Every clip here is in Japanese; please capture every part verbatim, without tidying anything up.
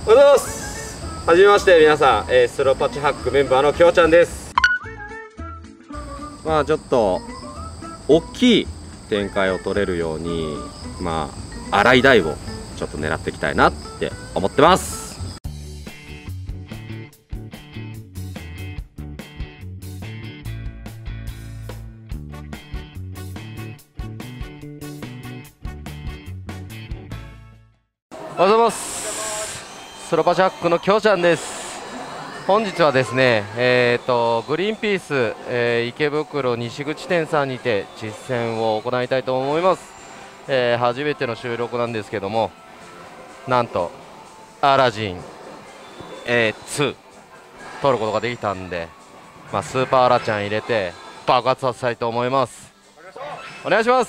おはようございます。はじめまして皆さん、えー、スローパチハックメンバーのきょうちゃんです。まあちょっと大きい展開を取れるように、まあ洗い台をちょっと狙っていきたいなって思ってます。おはようございます。スローパチハックのきょうちゃんです。本日はですね、えー、とグリーンピース、えー、池袋西口店さんにて実践を行いたいと思います。えー、初めての収録なんですけども、なんとアラジン、えー、ツー取ることができたんで、まあ、スーパーアラちゃん入れて爆発させたいと思います。お願いします。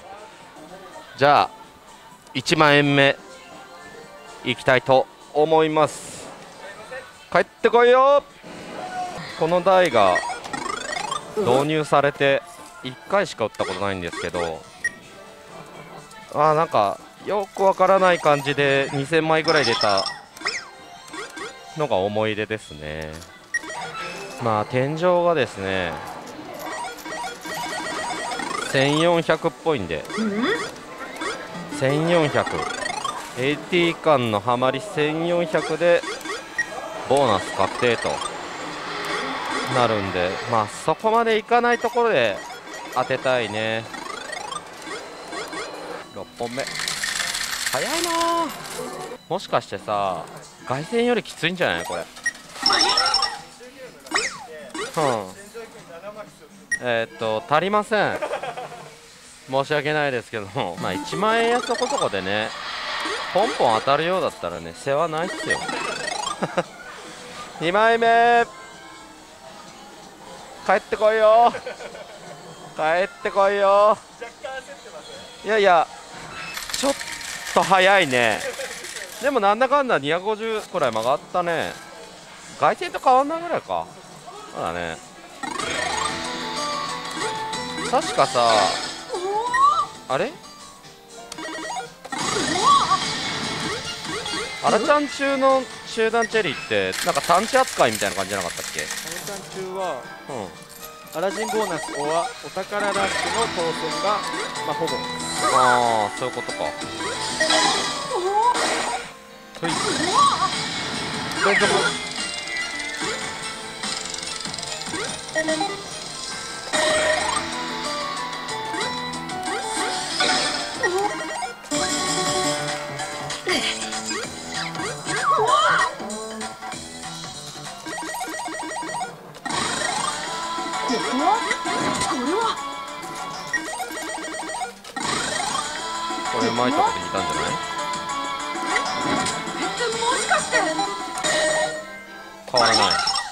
じゃあいちまんえんめいきたいと思います。帰ってこいよ。この台が導入されていっかいしか打ったことないんですけど、あーなんかよくわからない感じでにせんまいぐらい出たのが思い出ですね。まあ天井がですねせんよんひゃくっぽいんで、せんよんひゃく エーティー 間のハマりせんよんひゃくでボーナス確定となるんで、まあそこまでいかないところで当てたいね。ろっぽんめ早いな。もしかしてさ凱旋よりきついんじゃないこれ。うんえー、っと足りません。申し訳ないですけども、まあいちまんえんやそこそこでねポンポン当たるようだったらね世話ないっすよ。にまいめ帰ってこいよ。帰ってこいよ。いやいやちょっと早いね。でもなんだかんだにひゃくごじゅうくらい曲がったね。凱旋と変わんないぐらいか。そうだね。確かさあれアラちゃん中の集団チェリーってなんか探知扱いみたいな感じじゃなかったっけ。 アラちゃん中は、 うん、 アラジンボーナスおはお宝ラッシュの当選が、まあ、ほぼああそういうことか。はい連続これうまいとこで引いたんじゃない。変わらない。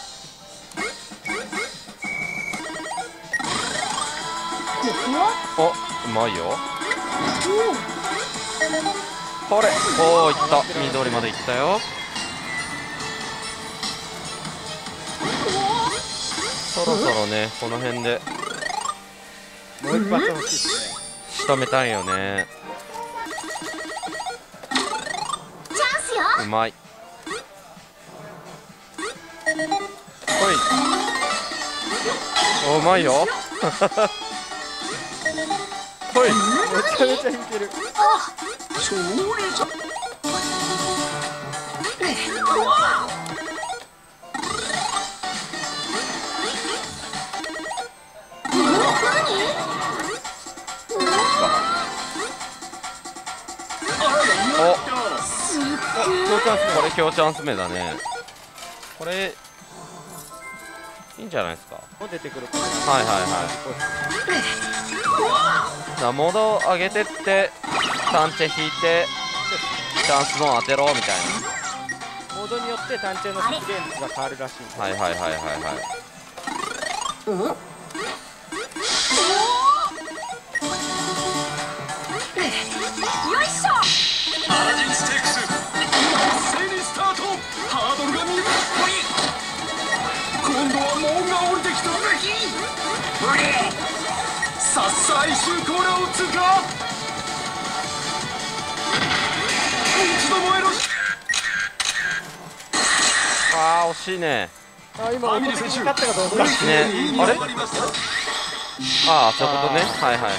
おうまいよ。これおおいった。緑までいったよ。そろそろねこの辺でもう一発欲しいですね。 仕留めたいよね。うまい。ほいおうまいよ。ほいめちゃめちゃ引ける。 おこれ強チャンス目だね。これいいんじゃないですか。 出てくる。 はいはいはい。モード上げてって単チェ引いてチャンスゾーン当てろみたいな。モードによって単チェの出現率が変わるらしい。 はいはいはいはいはい。 よいしょ。アラジンステークス一斉にスタート。ハードルが鈍っこい。今度は門が降りてきた。さあ最終コーナーを通過。一度燃えろ。 あー惜しいね。 あ今音的に勝ったかどうか。 ねあれああそういうことね。はいはいはいはい。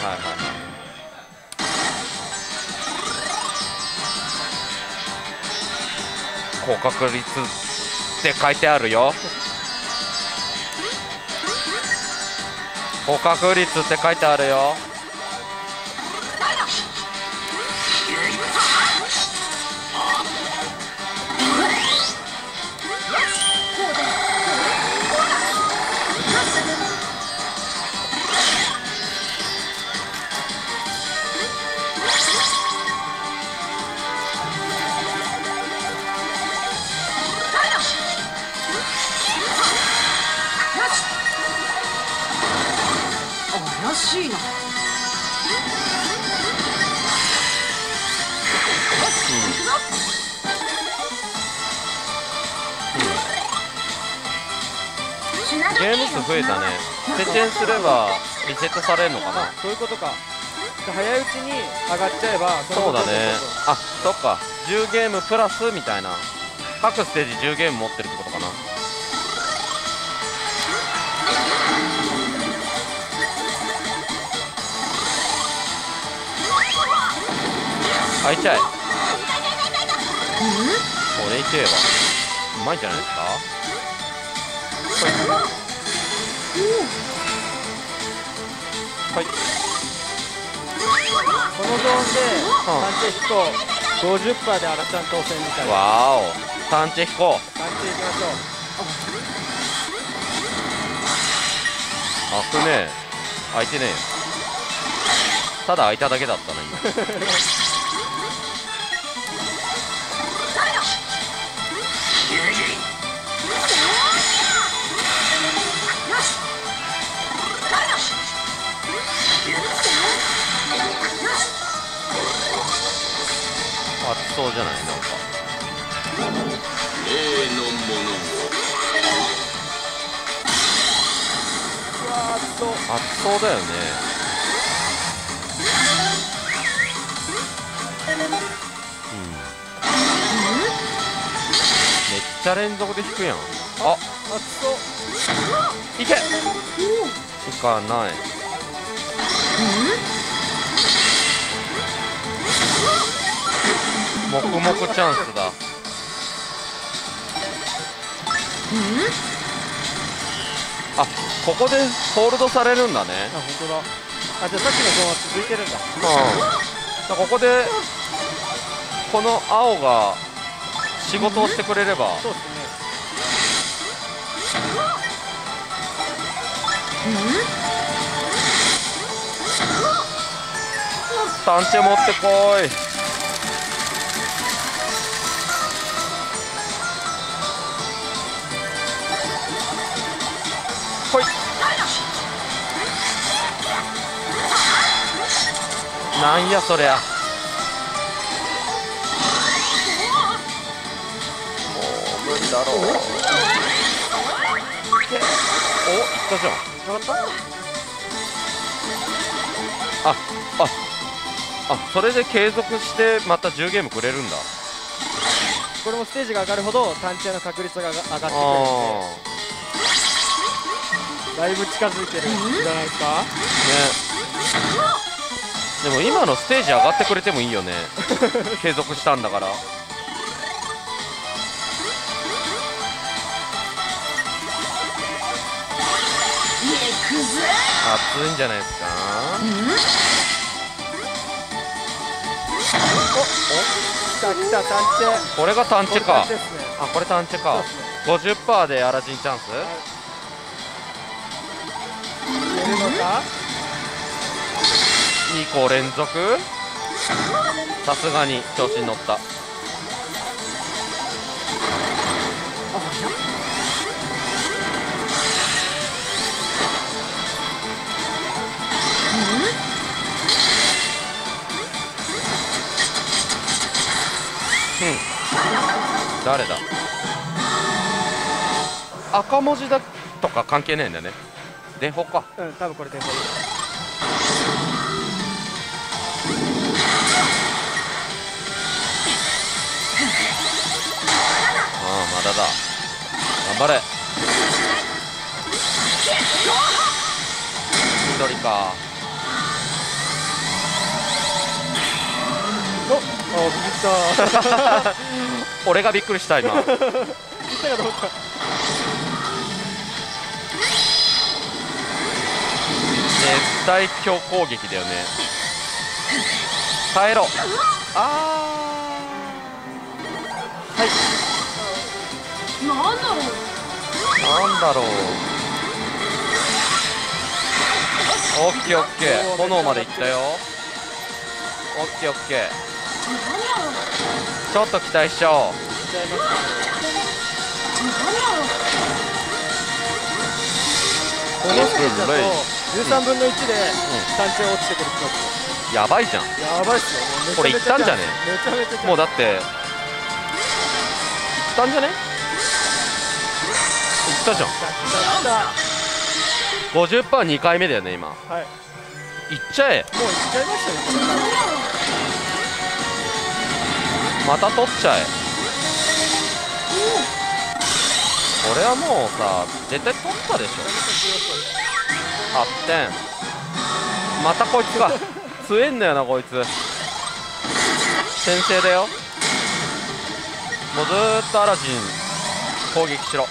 高確率って書いてあるよ。高確率って書いてあるよ。 怪しいな。 ゲーム数増えたね。設定すればリセットされるのかな。 そういうことか。早いうちに上がっちゃえば。 そうだね。あそっかじゅうゲームプラスみたいな。各ステージじゅうゲーム持ってるってことかな。開いちゃえ。これいけばうまいんじゃないですか。はい、 このゾーンで探偵飛行 ごじゅっパーセント でアラちゃん当選みたいな。 わーお探知飛行。 探偵いきましょう。 開くね。開いてねえよ。ただ開いただけだったな今。熱そうじゃないなんか。 例のものをうわーっと熱そうだよね。うんめっちゃ連続で引くやん。あ熱そういけいかない。もくもくチャンスだ。あここでホールドされるんだね。 あ本当だ。あじゃあさっきのゾーンは続いてるんだ。 うんここでこの青が仕事をしてくれれば。 そうですね。 探偵持ってこい。ほいなんやそりゃ。もう無理だろう。おいったじゃん。 上がった。 あああそれで継続してまたじゅうゲームくれるんだ。 これもステージが上がるほど探知の確率が上がってくるんで、 あだいぶ近づいてるんじゃないですか。 あね。でも今のステージ上がってくれてもいいよね。継続したんだから。熱いんじゃないですか。 来た来た探知。 これが探知か。 これ探知ですね。 あこれ探知か。ごじゅっパーセント でアラジンチャンス。 いけるのか。 にこ連続。さすがに調子に乗った。うん誰だ。赤文字だとか関係ないんだね。電報か。 うん多分これ電報。 ああまだだ。 張れ。緑か。 お、あ、ビビった。 俺がびっくりした今。 ビビったかと思った。 絶対強攻撃だよね。帰ろう。あー、はい。 なんだろう。 なんだろう。オッケーオッケー。炎まで行ったよ。オッケーオッケー。ちょっと期待しちゃおう。 ちゃいますね。このステージだとじゅうさんぶんのいちで単調落ちてくる気がする。 やばいじゃん。 やばいっすよ。 これいったんじゃね？ めちゃめちゃチャンス。 もうだっていったんじゃね？いったじゃん。 来た来ごじゅっパーセントにかいめだよね今。 た。はい。 いっちゃえ。 もういっちゃいましたね。これまた取っちゃえ。これはもうさ絶対取ったでしょ。はってん。またこいつが強えんだよなこいつ。先制だよ。もうずーっとアラジン攻撃しろ。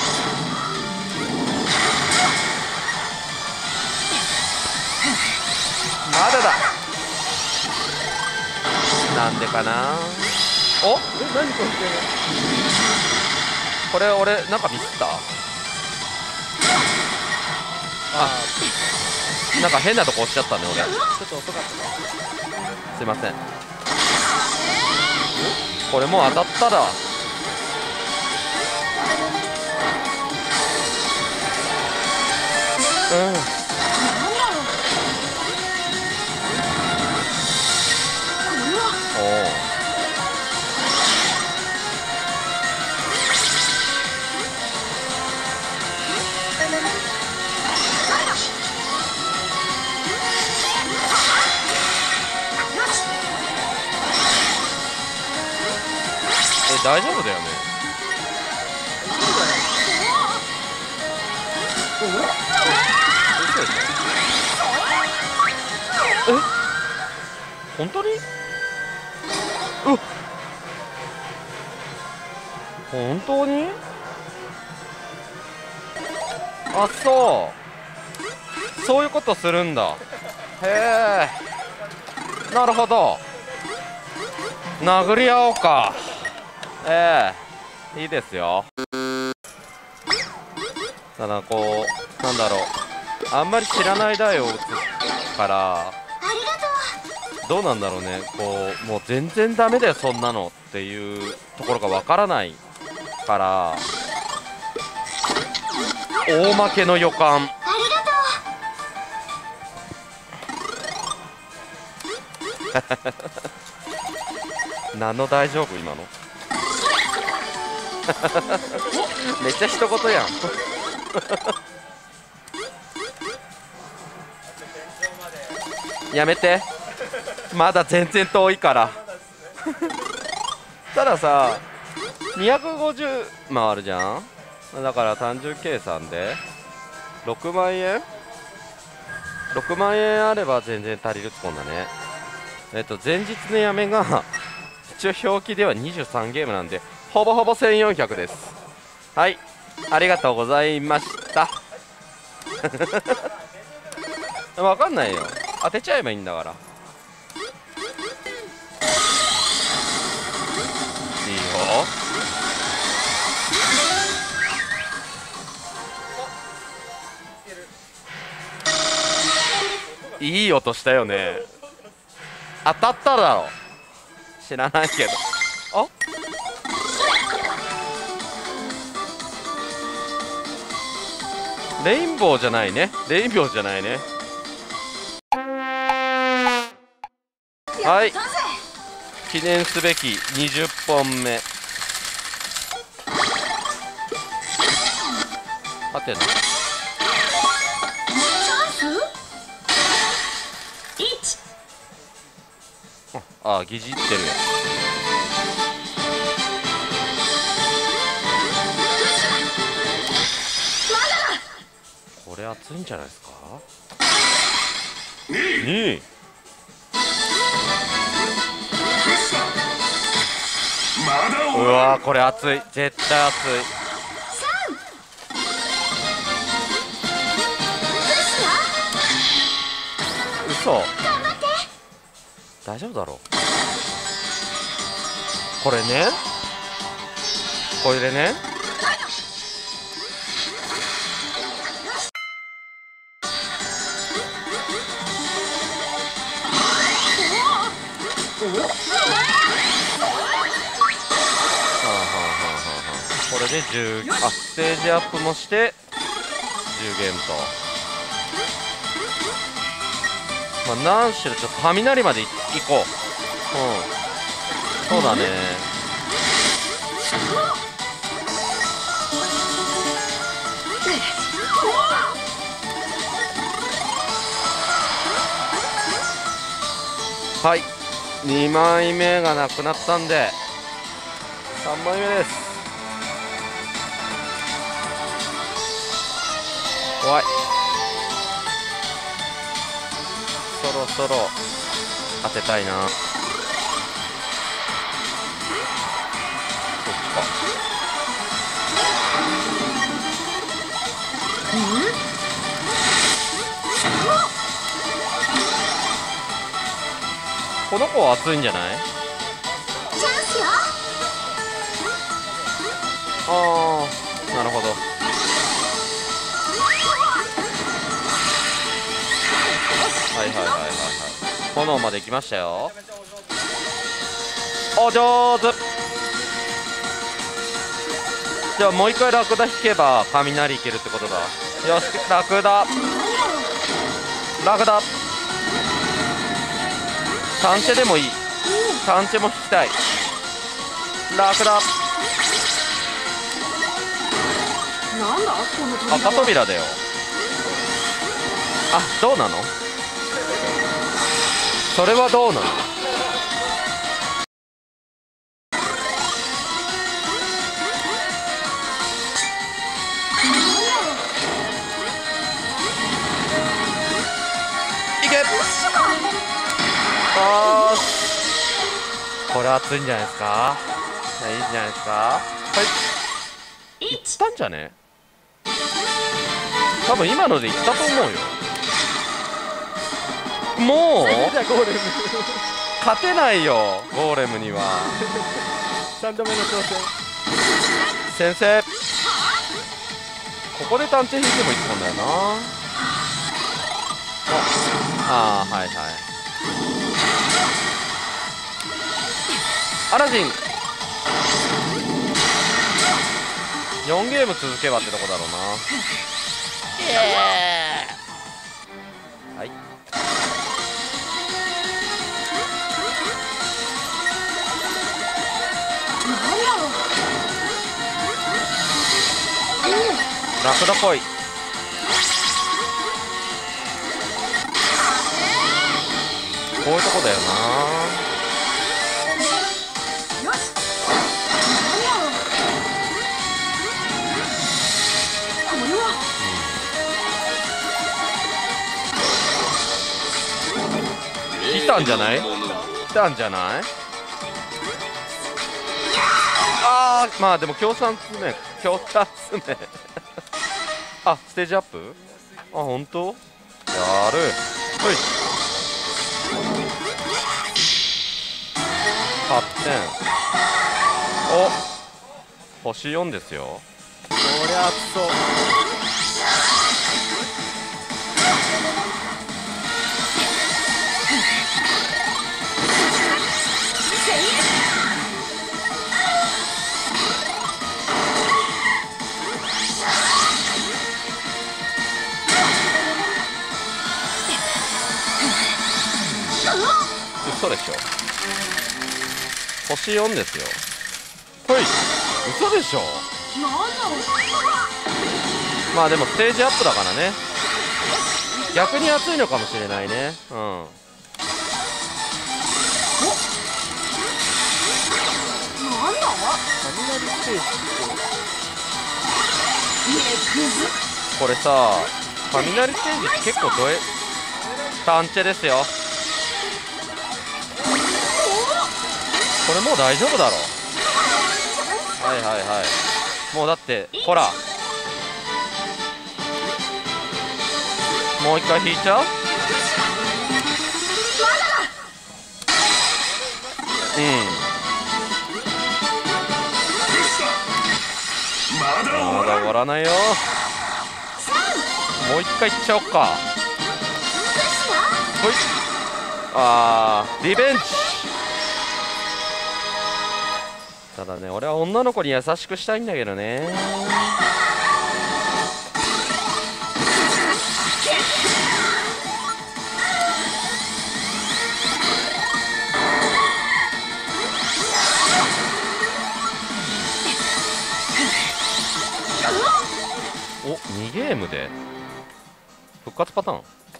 まだだ。なんでかな。お、 え、何これ。 これ俺なんかミスった。あ、なんか変なとこ押しちゃったね俺。 ちょっと遅かったね。 すいません。これもう当たったらうん。おお。え、大丈夫だよね。嘘でしょ。え、本当に？うっ、本当に？あ、そうそういうことするんだ。へえ、なるほど。殴り合おうか。ええ、いいですよ。ただこうなんだろう、あんまり知らない台を打つからどうなんだろうね。こうもう全然ダメだよそんなのっていうところがわからないから大負けの予感。何の大丈夫今の。めっちゃ一言やん。やめて、まだ全然遠いから。たださにひゃくごじゅう回るじゃん。だから単純計算でろくまんえんろくまんえんあれば全然足りるってこんだね。えっと前日のやめが一応表記ではにじゅうさんゲームなんでほぼほぼせんよんひゃくです。はい、ありがとうございました。わかんないよ、当てちゃえばいいんだから。いいよ。いい音したよね。当たっただろ、知らないけど。あ、レインボーじゃないね。レインボーじゃないね。はい、記念すべきにじゅっぽんめ。はてな。ああ、疑似ってるやつ。 れ熱いんじゃないですか。にいうわーこれ熱い、絶対熱い。嘘、大丈夫だろう。これね、これでね、これでじゅう、あ、ステージアップもしてじゅうゲームと、まあ何しろちょっと雷までい行こう。うん、そうだね。はい、にまいめがなくなったんでさんまいめです。怖い、そろそろ当てたいな。そっちか。この子は熱いんじゃない？ああ、なるほど。はいはいはいはいはい。炎まで行きましたよ。お上手。じゃあもう一回ラクダ引けば雷いけるってことだ。よし、ラクダラクダタンチェでもいい。タンチェも引きたい。ラクダなんだこの扉は。 赤扉だよ。あ、どうなのそれはどうなの。いけ。あー、これ熱いんじゃないですか。いいんじゃないですか。はい、いったんじゃね。多分今のでいったと思うよ。もうじゃあゴーレム勝てないよ、ゴーレムには。 さんどめの挑戦。 先生、ここで探偵引いてもいいもんだよな。ああー、はいはい。アラジンよんゲーム続けばってとこだろうな。はい、ラクダっぽい。こういうとこだよな。来たんじゃない？来たんじゃない？ああ、まあでも強さんつめ、強さつめあ、ステージアップ？あ、本当？やる。ほい。はってん。お、星よんですよ。 こりゃ熱そう。 嘘でしょ。星よんですよ。ほい、嘘でしょ。 なんだろう。 まあでもステージアップだからね、逆に熱いのかもしれないね。うん。 なんだ。 雷ステージってこれさ、 雷ステージ結構ドエタンチェですよ。これもう大丈夫だろ。はいはいはい、もうだってほらもう一回引いちゃう。うんまだ終わらないよ。もう一回いっちゃおっか。ほい、あーリベンジ。ただね俺は女の子に優しくしたいんだけどね。お、にゲームで復活パターン。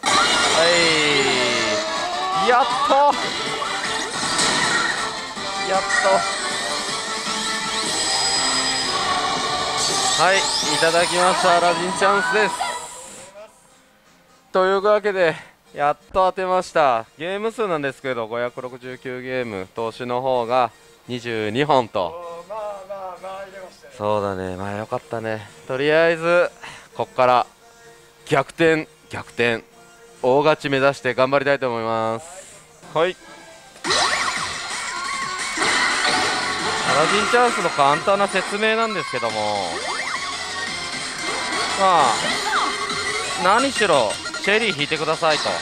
はいやっとやっとはい、いただきました。アラジンチャンスです。というわけでやっと当てました。ゲーム数なんですけどごひゃくろくじゅうきゅうゲーム、投手の方がにじゅうにほんと。 まあまあまあ入れましたね。 そうだね、まあよかったね。とりあえずこっから逆転逆転大勝ち目指して頑張りたいと思います。はい、アラジンチャンスの簡単な説明なんですけども、まあ何しろチェリー引いてくださいと。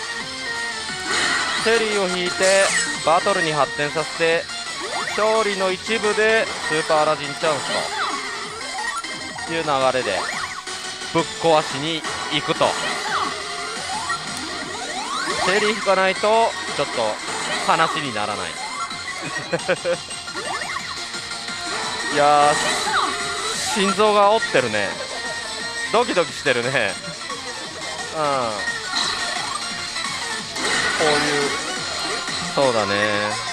チェリーを引いてバトルに発展させて勝利の一部でスーパーアラジンチャンスという流れでぶっ壊しに行くと。チェリー引かないとちょっと話にならないいやー心臓が折ってるね。ドキドキしてるね。うん、こういうそうだね。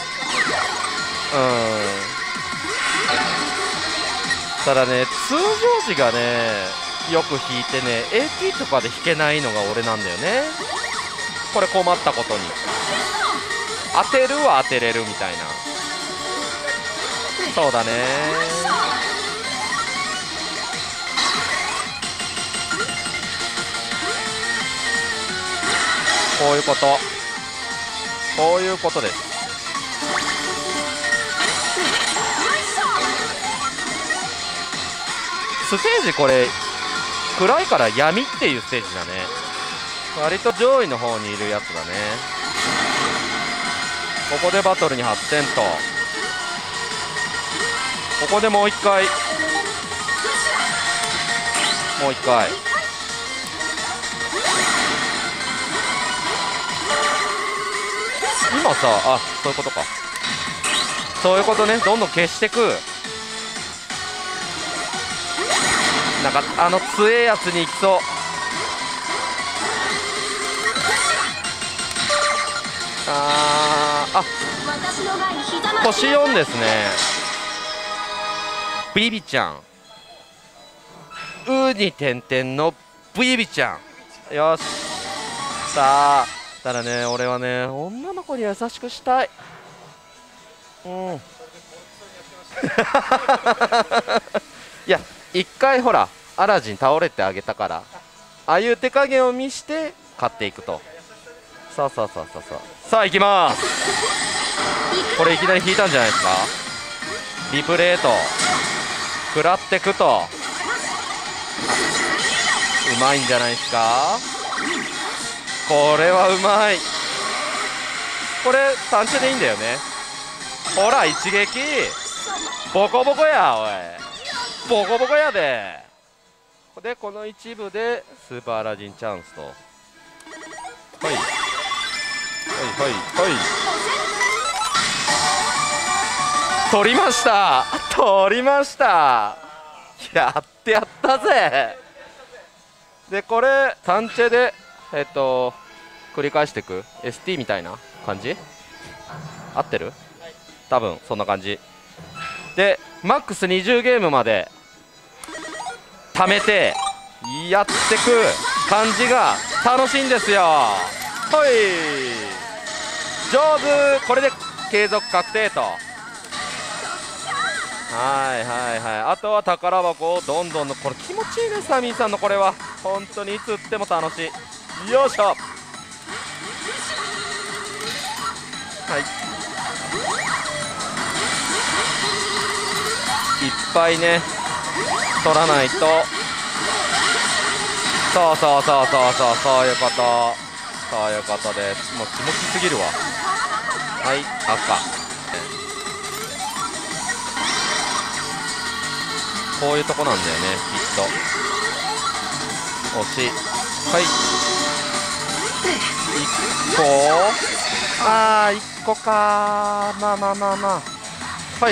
うんただね通常時がねよく引いてね エーティー とかで引けないのが俺なんだよね。これ困ったことに当てるは当てれるみたいな。そうだね。こういうことこういうことです。ステージこれ暗いから闇っていうステージだね。割と上位の方にいるやつだね。ここでバトルに発展と。ここでもう一回もう一回今さあそういうことか。そういうことね。どんどん消してく。なんかあの強えやつに行きそう。あーあ星よんですね。ビビちゃんうに点々のビビちゃん。よしさあただね俺はね女の子に優しくしたい。うんいや一回ほらアラジン倒れてあげたからああいう手加減を見して勝っていくと。さあさあさあさあさあさあ行きます。これいきなり引いたんじゃないですか。リプレイと食らってくとうまいんじゃないですか。これはうまい。これ単純でいいんだよね。ほら一撃ボコボコやおいボコボコやで。でこの一部でスーパーアラジンチャンスと。はいはいはいはい取りました取りました。やってやったぜ。でこれ単チェでえっと繰り返していく エスティー みたいな感じ合ってる、多分そんな感じでマックスにじゅうゲームまで貯めてやってく。 感じが楽しいんですよ。はい、上手。これで継続確定と。はいはいはい。あとは宝箱をどんどんの、これ気持ちいいね、サミーさんのこれは本当にいつ打っても楽しい。よいしょ。はい、いっぱいね取らないと。そうそうそうそうそう、そういうこと、そういうことです。もう気持ちすぎるわ。はい、赤。こういうとこなんだよね、きっと。惜しい。はい、いっこ。あー、いっこか。まあまあまあまあ。はい、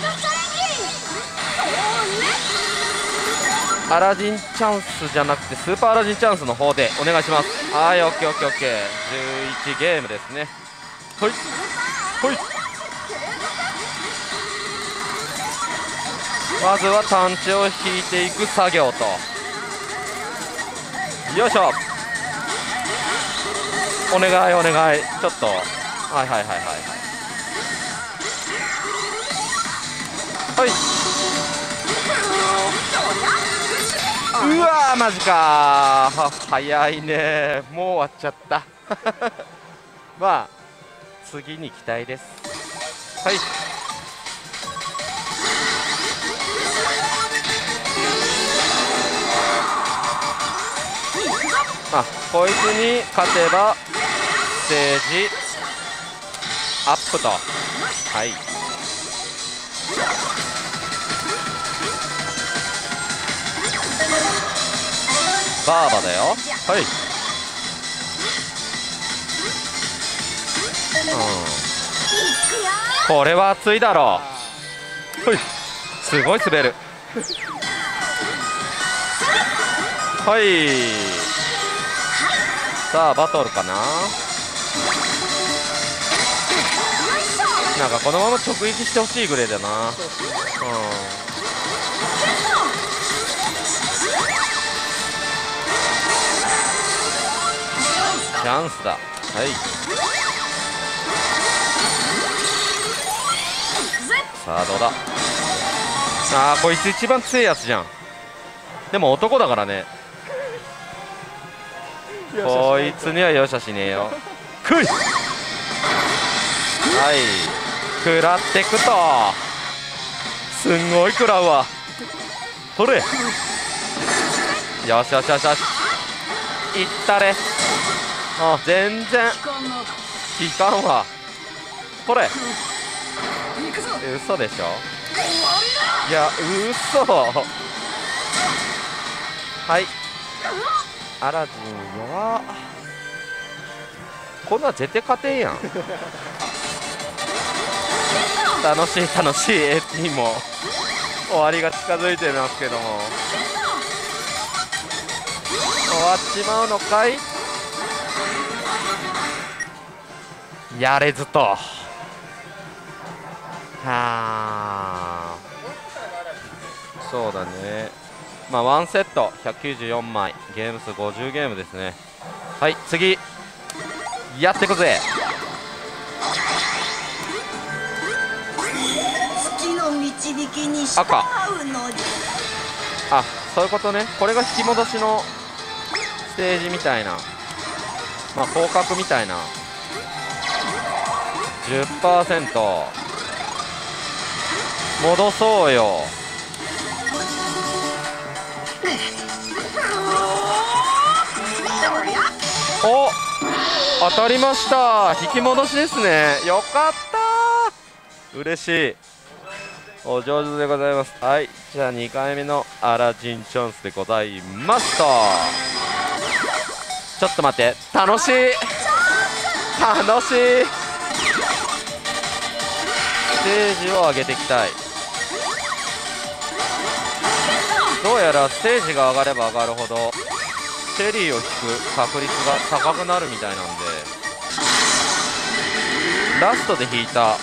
アラジンチャンスじゃなくてスーパーアラジンチャンスの方でお願いします。はい、オッケーオッケーオッケー。じゅういちゲームですね。はいはい、まずは探知を引いていく作業と。よいしょ。お願いお願い。ちょっとはいはいはいはいはい。うわー、マジかー。早いね、もう終わっちゃったまあ次に期待です。はい、あ、こいつに勝てばステージアップと。はい、バーバだよ。はい、うん、これは熱いだろう。はい、すごい滑るはい、さあバトルかな。なんかこのまま直撃してほしいぐらいだな。うん、チャンスだ。はい、さあどうだ。あー、こいつ一番強いやつじゃん。でも男だからね、こいつには容赦しねえよ。くい、はい、食らってくと。すんごい食らうわ。取れ。よしよしよしよし、いったれ。あ、全然効かんわ。取れ。嘘でしょ。いや、嘘はい、アラジン弱。こんなん絶対勝てんやん楽しい楽しい。 エーティー も終わりが近づいてますけども、終わっちまうのかい。やれずと。はあ、そうだね。まあワンセットひゃくきゅうじゅうよんまい、ゲーム数ごじゅうゲームですね。はい、次やってくぜ。赤。あ、そういうことね。これが引き戻しのステージみたいな、まあ広角みたいな。 じゅっパーセント 戻そうよ。お、当たりました。引き戻しですね。よかった、嬉しい。お上手でございます。はい、じゃあにかいめのアラジンチャンスでございますと。ちょっと待って、楽しい楽しい。ステージを上げていきたい。どうやらステージが上がれば上がるほどチェリーを引く確率が高くなるみたいなんで、ラストで引いた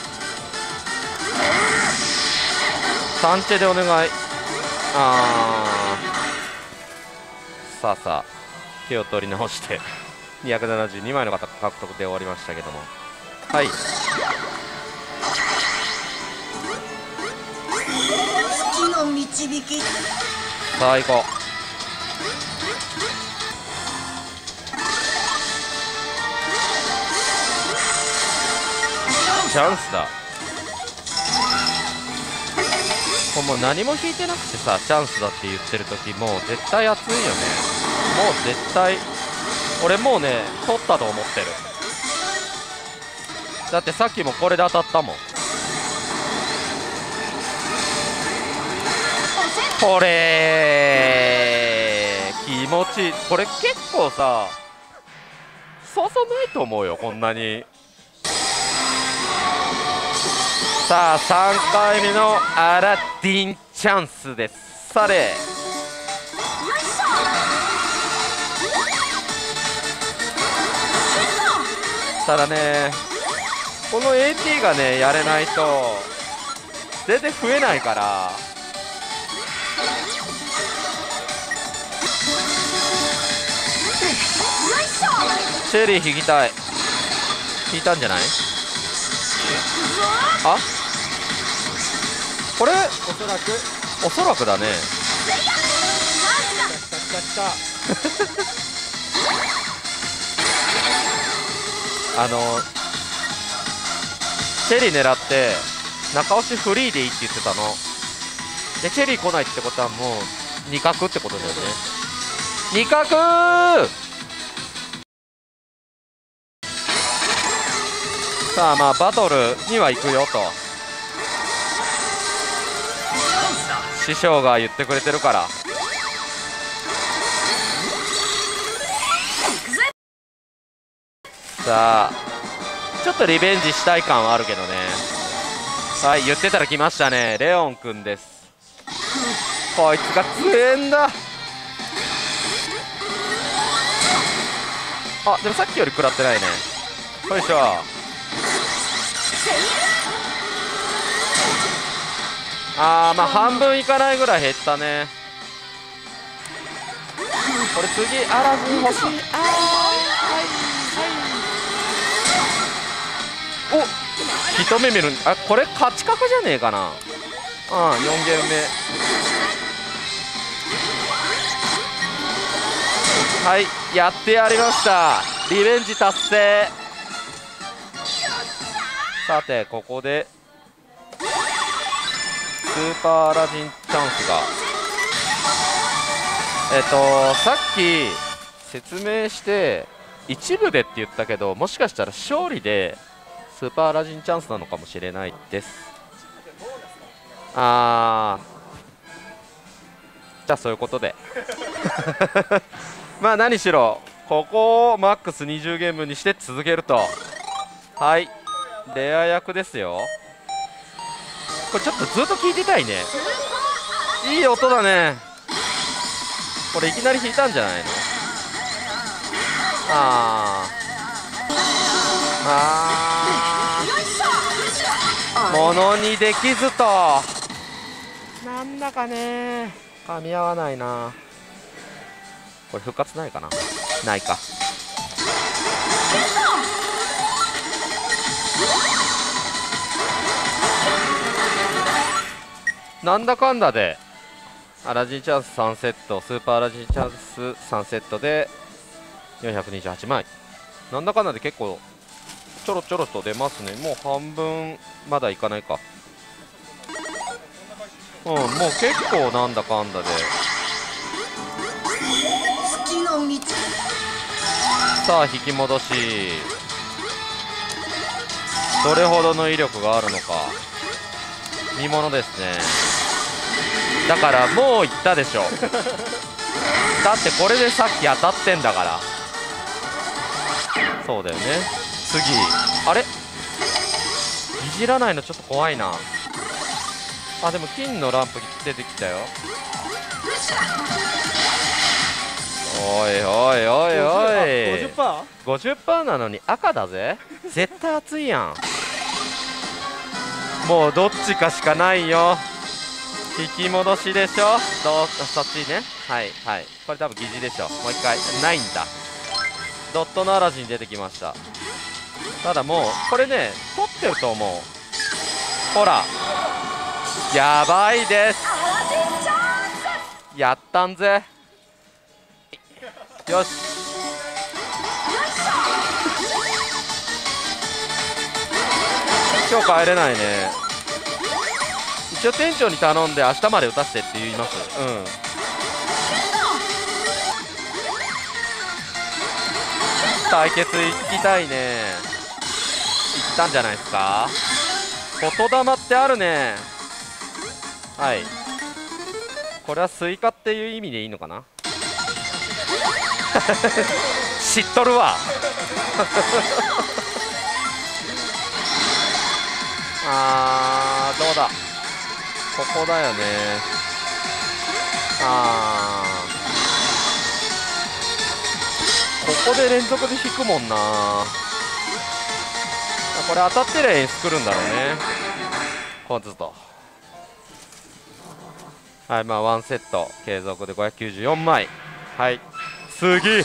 サンチェでお願い。あー、さあさあ気を取り直してにひゃくななじゅうにまいの方獲得で終わりましたけども、はい、 月の導き。 さあ行こう。チャンスだ。これもう何も引いてなくてさ、チャンスだって言ってる時もう絶対熱いよね。もう絶対俺もうね取ったと思ってる。だってさっきもこれで当たったもん。これ気持ちいい。これ結構さそうそうないと思うよ、こんなに。さあさんかいめのアラディンチャンスです。されただね、この エーティー がねやれないと全然増えないから。チェリー引きたい。引いたんじゃない？あ、これおそらくおそらくだね。 来た来た来たあのチェリー狙って中押しフリーでいいって言ってたので、チェリー来ないってことはもう二角ってことだよね。二角さあまあバトルには行くよと師匠が言ってくれてるから。さあちょっとリベンジしたい感はあるけどね。はい、言ってたら来ましたね、レオンくんです。こいつが強えんだ。あ、でもさっきより食らってないね。よいしょ。あーまあ半分いかないぐらい減ったね。これ次アラジン欲しい。あーはいはい。お一目見る。あ、これ勝ち確じゃねえかな。うん、よんゲーム目。はい、やってやりました。リベンジ達成。さてここでスーパーアラジンチャンスがえっとさっき説明して一部でって言ったけど、もしかしたら勝利でスーパーアラジンチャンスなのかもしれないです。あーじゃあそういうことでまあ何しろここをマックスにじゅうゲームにして続けると。はい、レア役ですよ。これちょっとずっと聞いてたいね。いい音だね。これいきなり弾いたんじゃないの。あーあーものにできずと。なんだかね噛み合わないな。これ復活ないかな。ないか。なんだかんだでアラジンチャンスさんセット、スーパーアラジンチャンスさんセットでよんひゃくにじゅうはちまい。なんだかんだで結構ちょろちょろと出ますね。もう半分まだいかないか。うん、もう結構なんだかんだで。 月の道。 さあ引き戻し、どれほどの威力があるのか見ものですね。だからもう言ったでしょだってこれでさっき当たってんだから。そうだよね。次あれいじらないのちょっと怖いな。あ、でも金のランプ出てきたよ。おいおいおいおいごじゅっパー? ごじゅっパー なのに赤だぜ。絶対熱いやん。もうどっちかしかないよ。引き戻しでしょ。どうそっちね。 はいはい、これ多分疑似でしょ。もう一回ないんだ。ドットのアラジン出てきました。ただもうこれね取ってると思う。ほらやばいです。やったんぜ。よし今日帰れないね。一応店長に頼んで明日まで打たせてって言います。うん、対決行きたいね。行ったんじゃないですか。言霊ってあるね。はい、これはスイカっていう意味でいいのかな知っとるわあーどうだ、ここだよね。あーここで連続で引くもんな。これ当たってりゃ演出くるんだろうね。こうずっとはいまあワンセット継続でごひゃくきゅうじゅうよんまい。はい次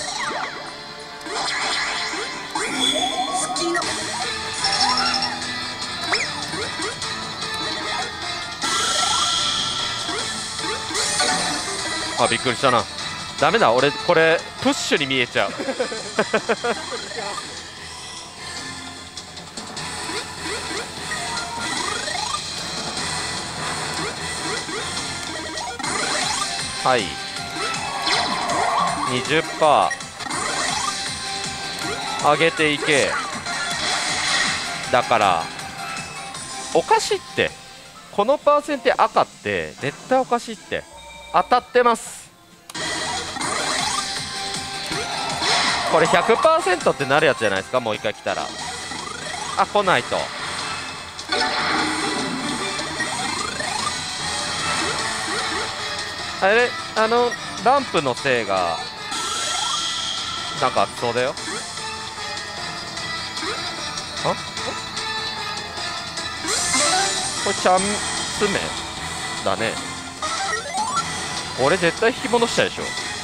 あびっくりしたな。ダメだ俺これプッシュに見えちゃうはい にじゅっパーセント 上げていけ。だからおかしいって、このパーセント赤って絶対おかしいって。当たってます。これ ひゃくパーセント ってなるやつじゃないですか。もう一回来たらあ来ないと。あれあのランプのせいがなんか熱そうだよ。あこれチャンス目だね。俺絶対引き戻したでしょ。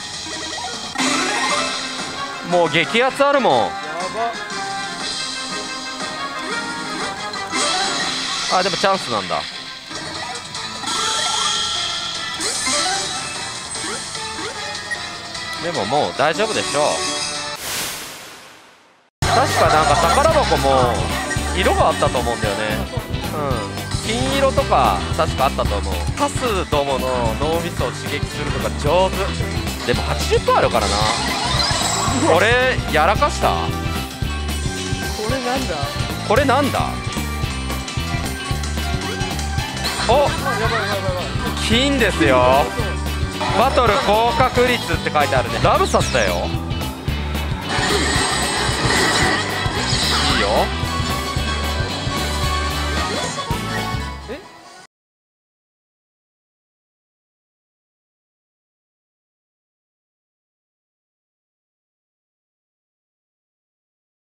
もう激アツあるもん。 やば。 あでもチャンスなんだ。でももう大丈夫でしょう。確かなんか宝箱も色があったと思うんだよね。うん金色とか確かあったと思う。カスどもの脳みそを刺激するとか上手。でも はちじゅっパーセント あるからな。これやらかした。 これなんだ。 これなんだ。おやばいやばいやばい。 金ですよ。バトル高確率って書いてあるね。ラブサスだよ。